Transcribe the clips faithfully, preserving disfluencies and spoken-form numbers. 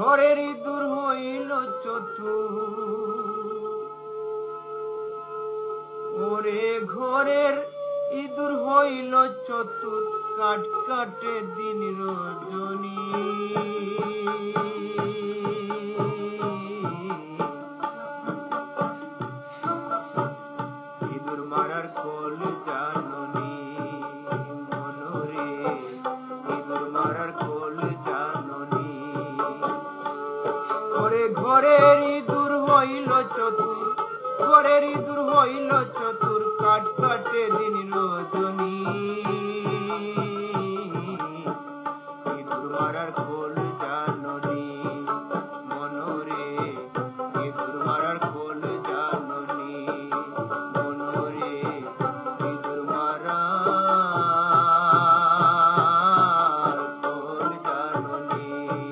ঘরের ইঁদুর হইল চতুর ওরে ঘরের ইঁদুর হইল চতুর কাট কাটে দিন রজনী ইঁদুর মারার কোল জাননি মনরে ইঁদুর মারার কোল জাননি ওরে ঘরের ইঁদুর হইল চতুর ঘরের ইঁদুর হইল চতুর কাট কাটে দিন রজনী ইঁদুর মারার কোল জাননি মনরে ইঁদুর মারার কোল জাননি মনরে ইঁদুর মারার কোল জাননি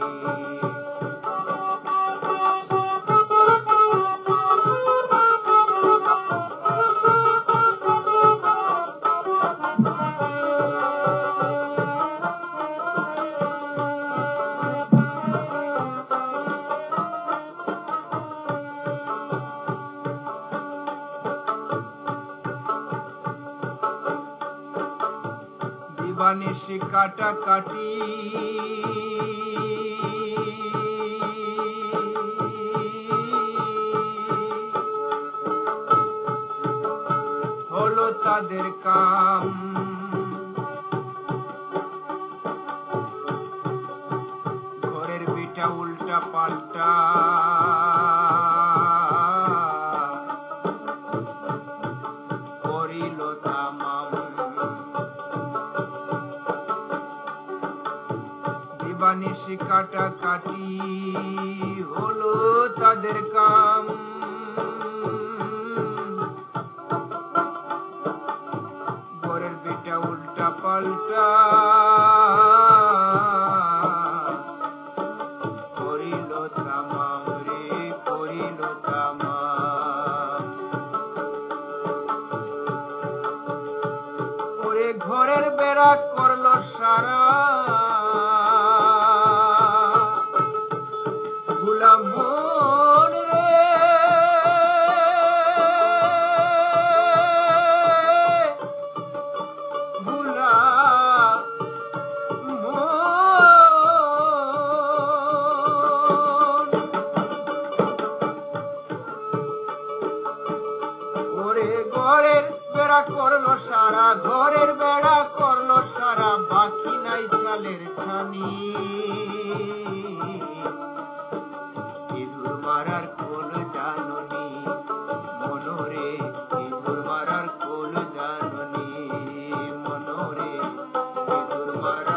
দিবানিশি কাটাকাটি হলো তাদের কাম ঘরের বিটা উল্টা পাল্টা করিল তামাম দিবানিশি কাটাকাটি হলো তাদের কাম ঘরের বিটা উল্টা পাল্টা করিল তামাম রে করিল তামাম ওরে ঘরের বেড়া করলো সারা ভুলাম মন রে ভুলা মন ওরে ঘরের বেড়া করলো সারা ঘরের বেড়া করলো সারা বাকি নাই চালের ছানি ইঁদুর মারার কোল জাননি মনরে ইঁদুর মারার কোল জাননি মনরে ইঁদুর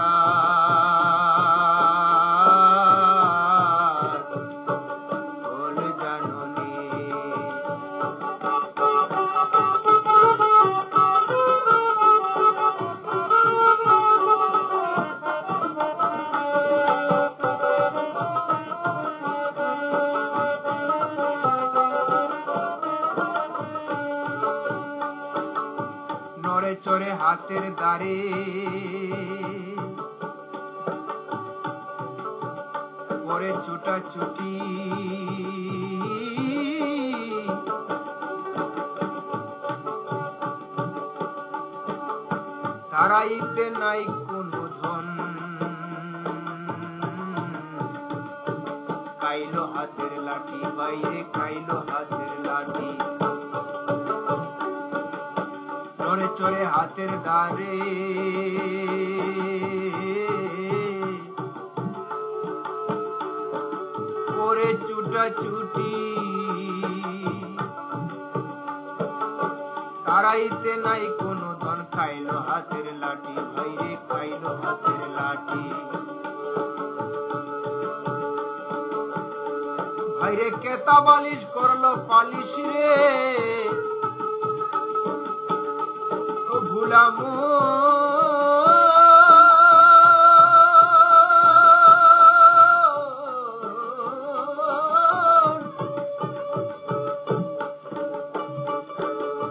মারার কোল জাননি নড়ে চড়ে হাতের দ্বারে করে ছুটা ছুটি তারাইতে নাই কোনো ধন কাইলো হাতের লাঠি বাইরে কাইলো হাতের লাঠি নড়ে চড়ে হাতের দ্বারে করে চুটা চুটি তারাইতে নাই কোনো ধন খাইলো হাতের লাঠি বাইরে খাইলো হাতের লাঠি ভাইরে কেতা বালিশ করলো পালিশ রে ভুলাম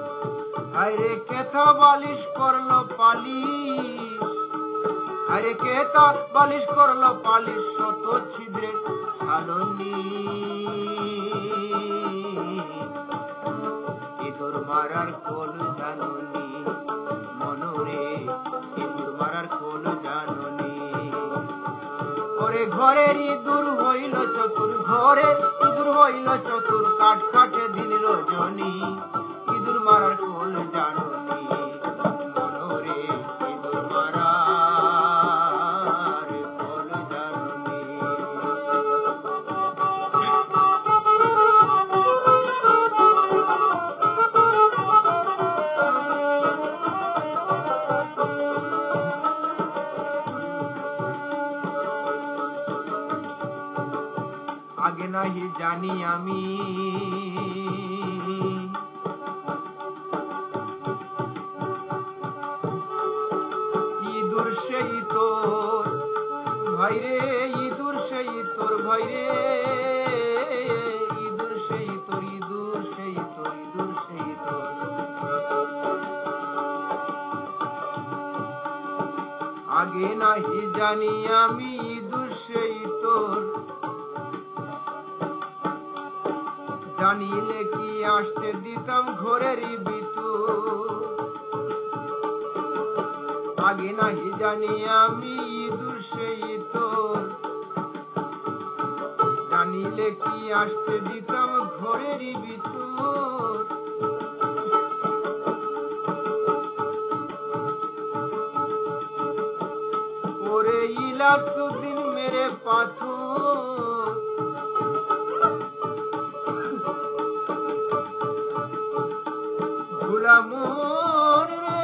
হায়রে কেতা বালিশ করলো পালিশ হায়রে নেতা বালিশ করলো পালিশ শত ছিদ্রের ছালনি ইঁদুর মারার কোল জাননি মনরে ইঁদুর মারার কোল জাননি ওরে ঘরের ইঁদুর হইল চতুর ঘরে ইঁদুর হইল চতুর কাঠ কাটে দিন রজনী ইঁদুর মারার কোল জাননি মনরে ইঁদুর মারার কোল জাননি আগে নাহি জানি আমি ইঁদুর সেই তোর ভাইরে ইঁদুর সেই তোর ভাইরে ইঁদুর সেই তোর ইঁদুর সেই তোর ইঁদুর সেই তোর আগে নাহি জানি আমি ইঁদুর সেই তোর জানিলে কি আসতে দিতাম ঘরেরই ভিতর আগে নাহি জানি আমি ইঁদুর সেই তোর জানিলে কি আসতে দিতাম ঘরেরই ভিতর ওরে ইলাসুদ্দিন মেরে পাথর গুলামন রে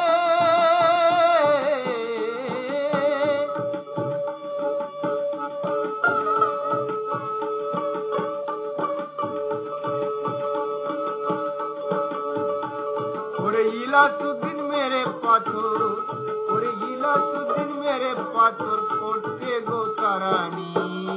ওরে ইলাসুদ্দিন মেরে পাথর ওরে ইলাসুদ্দিন মেরে পাথর করতে গো তারানি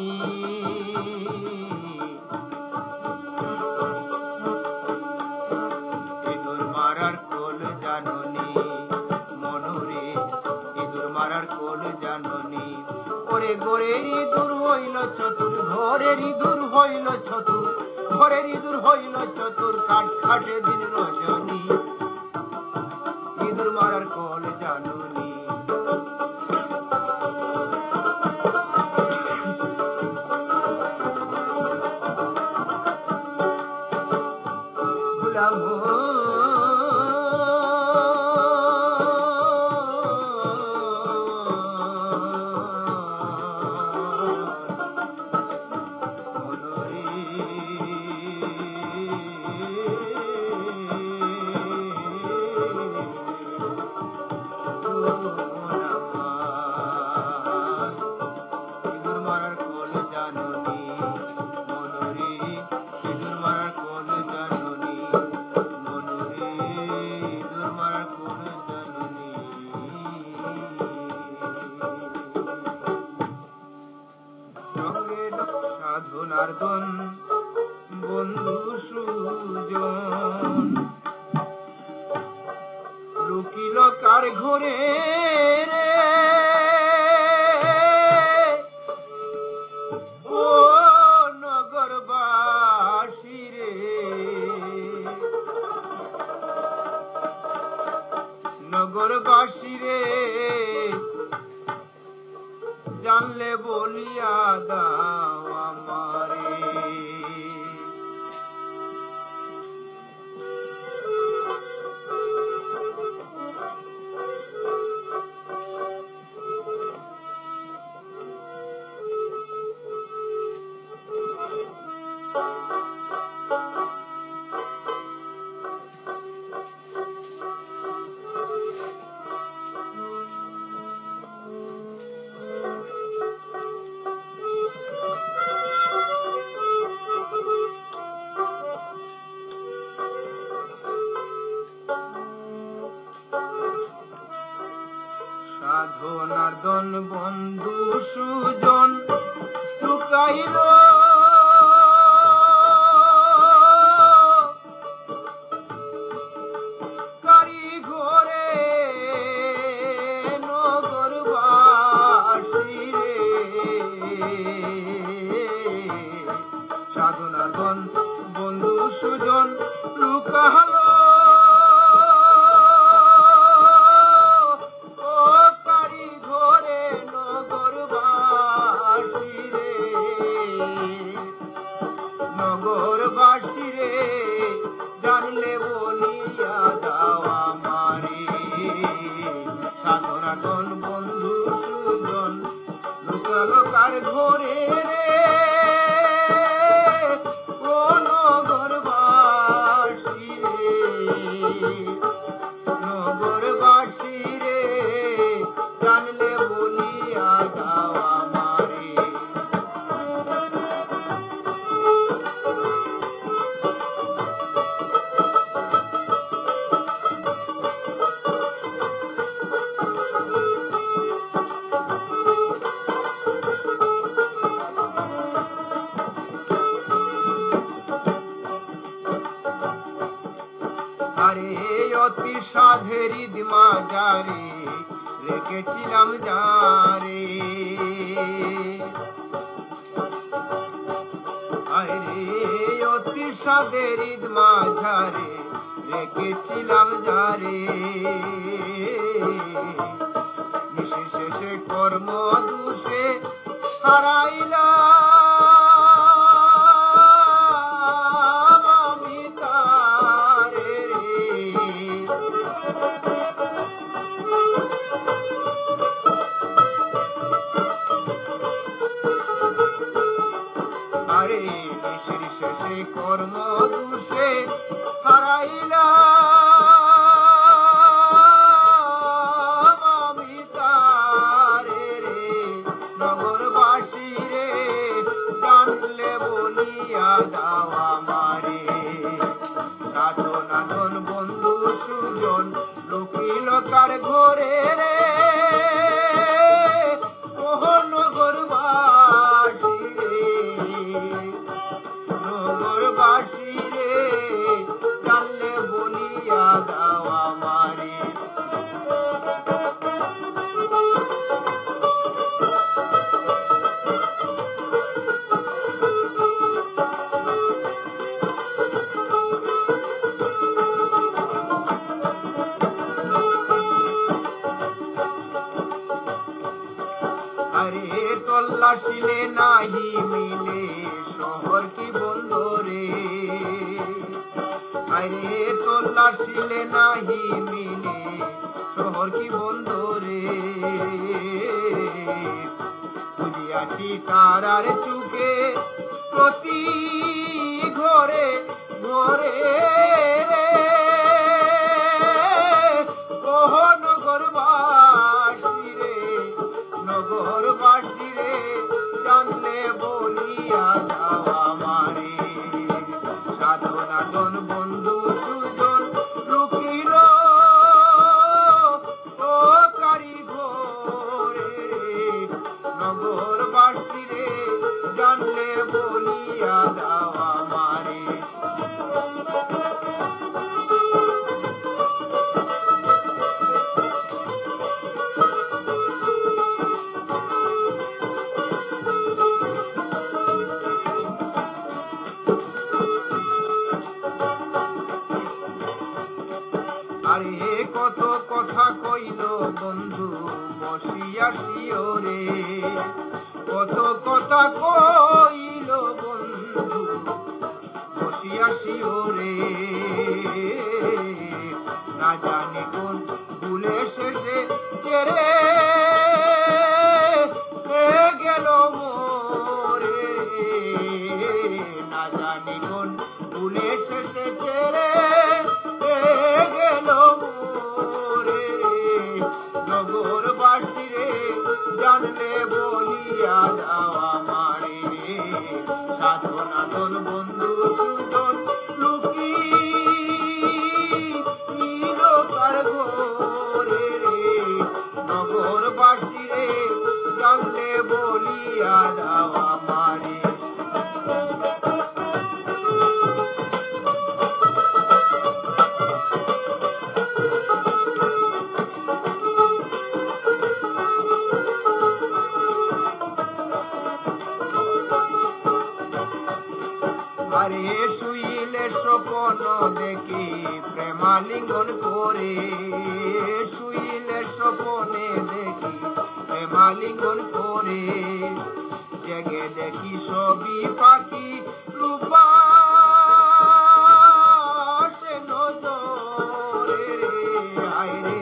ইঁদুর মারার কোল জাননি মনরে ইঁদুর মারার কোল জাননি ওরে গোরের ইঁদুর হইল চতুর ঘরের ইঁদুর হইল চতুর ঘরের ইঁদুর হইল চতুর কাঠ কাটে দিন রজনী ইঁদুর মারার কোল জাননি সাধনার্দন বন্ধু সুজন লুকিল কার ঘরে রে ও নগরবাসী রে নগরবাসী রে জানলে বলিয়া দাও আমারে সাধনার্দন বন্ধু সুজন লুকাইল কারি ঘরে নগরবাসী ধন বন্ধু সুজন লুকালো ও কারি ঘরে নগরবাসী রে নগরবাসী রে জানলে বলিয়া দাও আমারে সাধনা ধন বন্ধু সুজন লুকালো কার ঘরে রে ও নগরবাসী রে নগরবাসী রে জানলে বলিয়া দাও আমারে আরে অতি সাধের মাঝারে রেখেছিলাম যারে আরে অতি সাধের মাঝারে রেখেছিলাম যারে নিঃশেষে কর্ম দোষে হারাইলাম আমি তারে আরে নিঃশেষে কর্ম দোষে হারাইলাম আমি তারে রে নগরবাসী রে জানলে বলিয়া দাও আমারে সাধনা ধন বন্ধু সুজন লুকিল কার ঘরে রে ওহ নগরবাসী রে নগরবাসী রে জানলে বলিয়া দাও আমারে আরে তল্লাশিলে নাহি মিলে শহর কি বন্দরে আরে তল্লাশিলে নাহি মিলে শহর কি বন্দরে খুঁজিয়াছি তারার চুকে প্রতি ঘরে ঘরে রে ওহ নগরবাসী রে নগরবাসী রে জানলে বলিয়া দাও আমারে সাধনা ধন বন্ধু সুজন লুকিল ও কারি ঘরে নগরবাসী রে জানলে বলিয়া দাও আমারে আরে কত কথা কইল বন্ধু বসিয়া শিওরে কত কথা কইল বন্ধু বসিয়া শিওরে না জানি কোন ভুলে শেষে চেরে গেল মোরে না জানি কোন ভুলে শেষে চেরে গেল মোরে নগরবাসী রে জানলে বলিয়া দাও আমারে সাধনা ধন বন্ধু সুজন লুকিল কার ঘরে রে নগরবাসী রে জানলে বলিয়া দাও আমারে আরে শুইলে স্বপন দেখি প্রেমালিঙ্গন করে, শুইলে স্বপনে দেখি প্রেমালিঙ্গন করে, জেগে দেখি সবই পাখি রূপা সে নজরে রে আয় রে।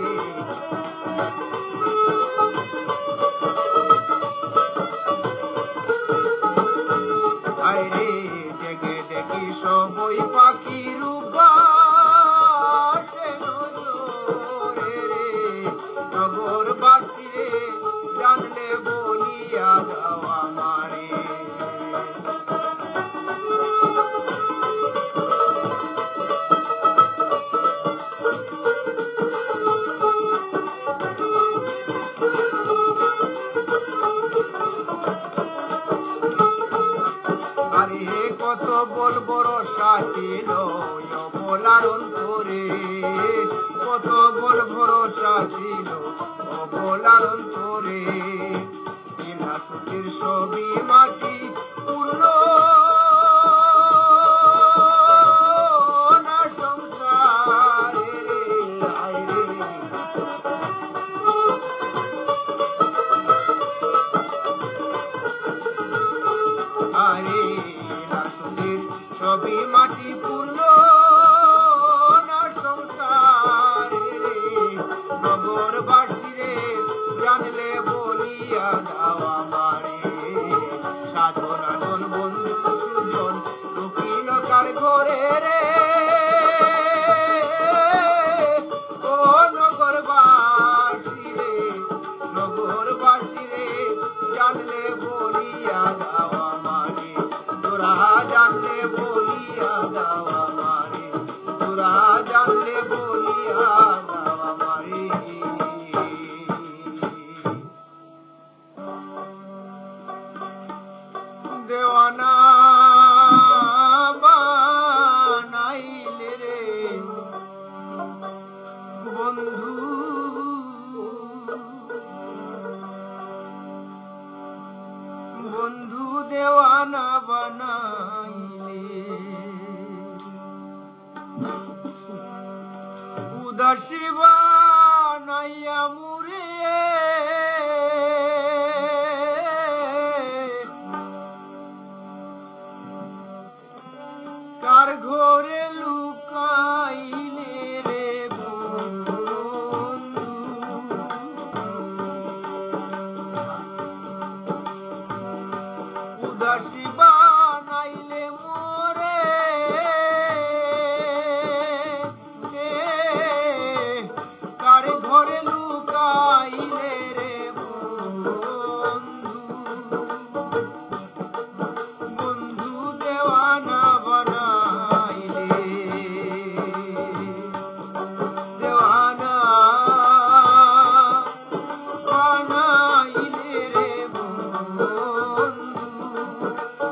আয় রে জেগে দেখি সবই পাখি রূপা সে নজরে রে, নগরবাসী রে জানলে বলিয়া দাও আমারে। আরে কত বল ভরসা ছিল বলার অন্তরে, কত বল ভরসা ছিল বলার অন্তরে, বিনা সুখের সবই মাটি পূর্ণ না সংসারে রে আয় রে। আরে রাসুলের সবই মাটি পূর্ণ না সংসারে রে, নগরবাসী রে জানলে বলিয়া দাও আমারে। সাধনা জন বন্ধু সুজন ঢুকিল কার ঘরে রে, ও নগরবাসী রে, নগরবাসী রে জানলে বলিয়া দাও আমারে, তোরা জানলে বলিয়া দাও আমারে, তোরা জানলে বলিয়া দাও আমারে। দেওয়ানা বানাইলে রে বন্ধু, বন্ধু দেওয়ানা বানাইলে, উদাসী বানাইয়া মুরে কার ঘরে লুকাইলে রে বন্ধু, উদাসী বানাইলে মোরে কার ঘরে লুকাইলে রে বন্ধু, বন্ধু দেওয়ানা বানাইলে, দেওয়ানা বানাইলে রে বন্ধু,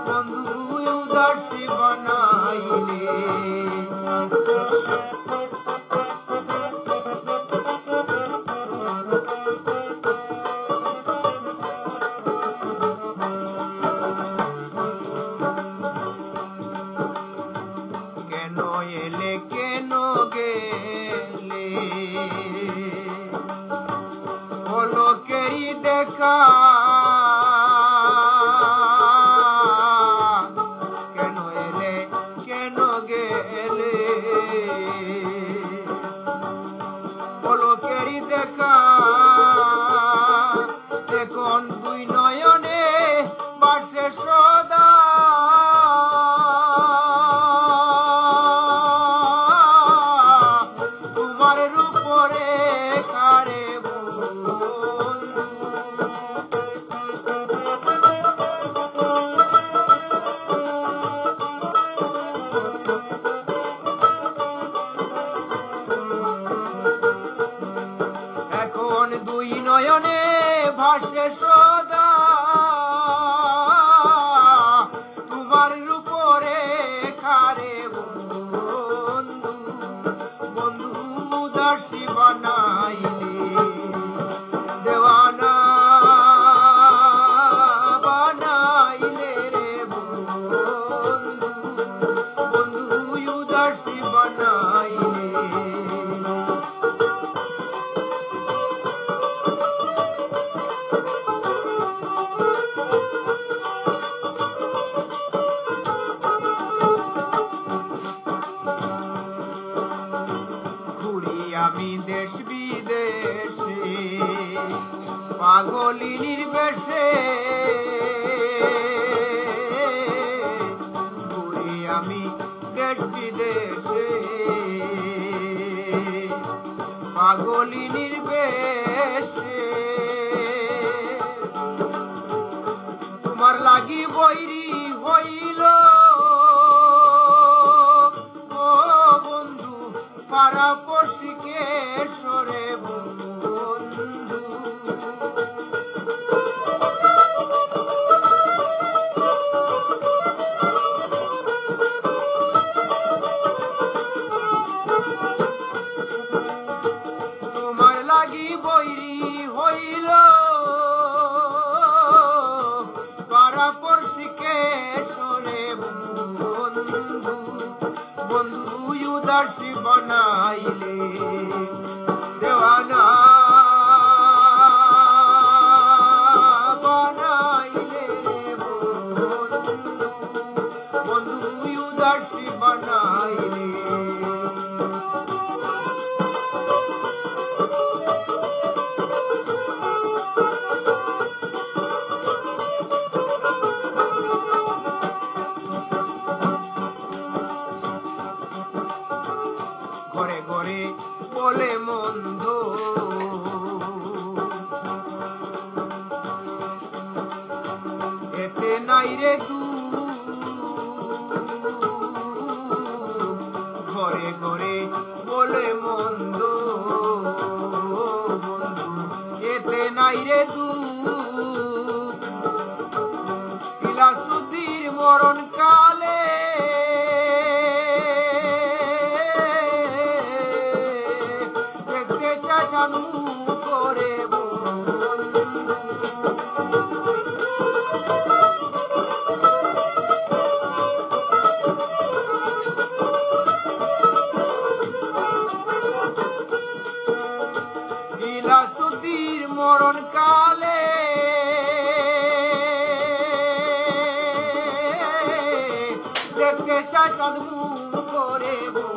দেশে ঘুরি আমি দেশ বিদেশে পাগলিনীর বেশে তোমার লাগি বৈরি হইল ও বন্ধু পাড়া পড়শিকে সরে বন্ধু তোমার লাগি বৈরি হইল পাড়া পড়শিকে সরে বন্ধু বন্ধু উদাসী বানাইলে দেওয়ানা বানাইলে বন্ধু বন্ধু উদাসী বানাইলে ঘরে ঘরে বলে মন্দ এতে নাই রে তু ঘরে ঘরে বলে মন্দ বন্ধু এতে নাই রে তু ইলাসুদ্দির মরণ কালে চাচানু করে ইলাসুদ্দির মরণ কালে দেখতে চাচানু করে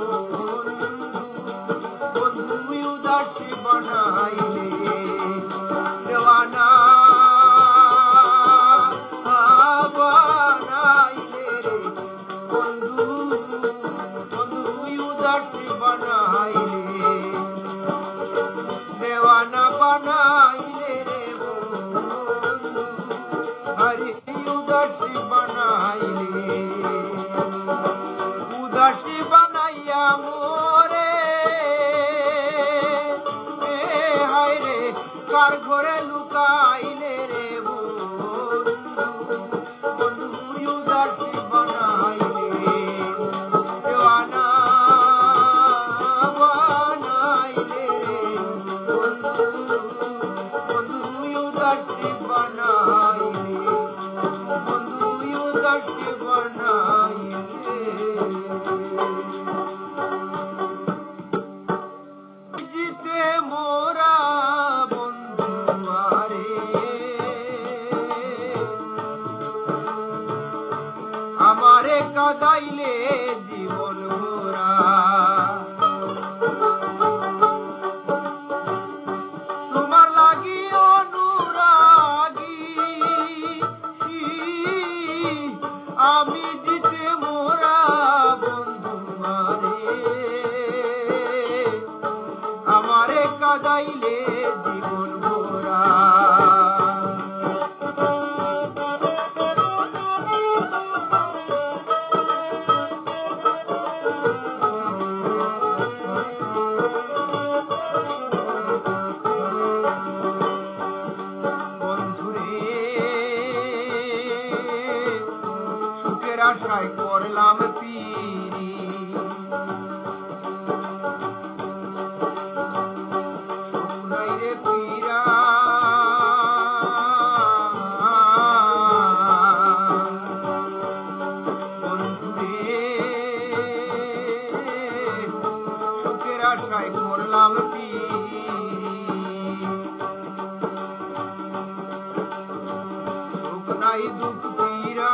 উদাসী বানাইলে দেওয়ানা বানাইলে বন্ধু বন্ধু উদাসী বানাইলে দেওয়ানা বানাইলে রে বন্ধু হরি উদাসী বানাইলে উদাসী বানাইয়া মোরে কার ঘরে লুকাইলে রে বন্ধু বন্ধু উদাসী বানাইলে দেওয়ানা বানাইলে বন্ধু বন্ধু উদাসী বানাইলে বন্ধু উদাসী বানাইলে জিতে মোরা আমারে কাদাইলে জীবন মোরা তোমার লাগি অনুরাগী আমি জিতে মোরা বন্ধু মারে আমারে কাদাইলে জীবন মোরা আশায় করলাম পিরি শুনাই রে পীরা বন্ধুরে সুখের আশায় করলাম পিরি সুখ নাই দুঃখ পীরা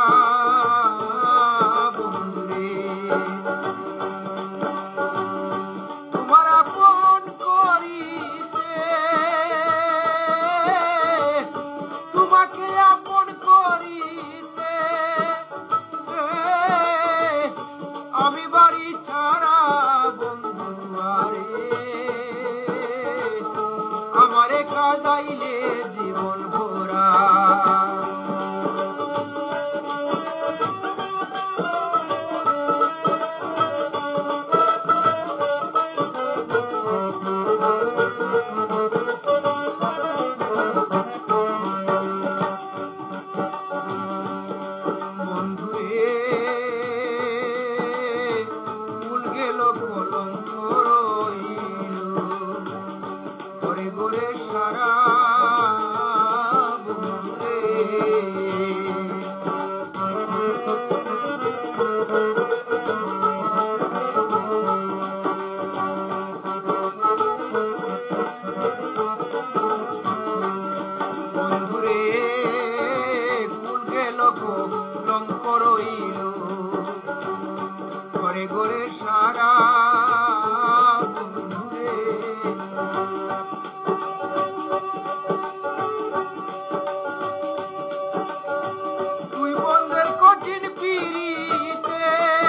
তোমাকে গো রং করইল ঘরে ঘরে সারা বন্ধুরে তুই বন্ধের কঠিন পিড়িতে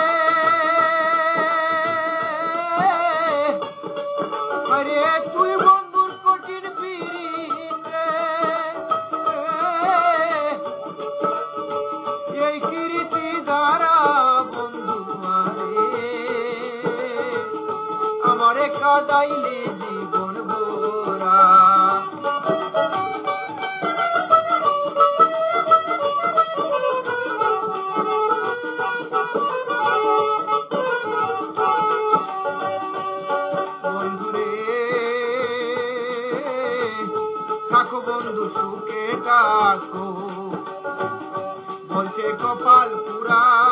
আরে তুই বন্ধুর কঠিন পিড়িতে এই কীর্তি দ্বারা বন্ধু আমারে কাদাইলে জীবন ভরা বন্ধুরে থাকো বন্ধু সুখে থাকো বলছে কপাল পুরা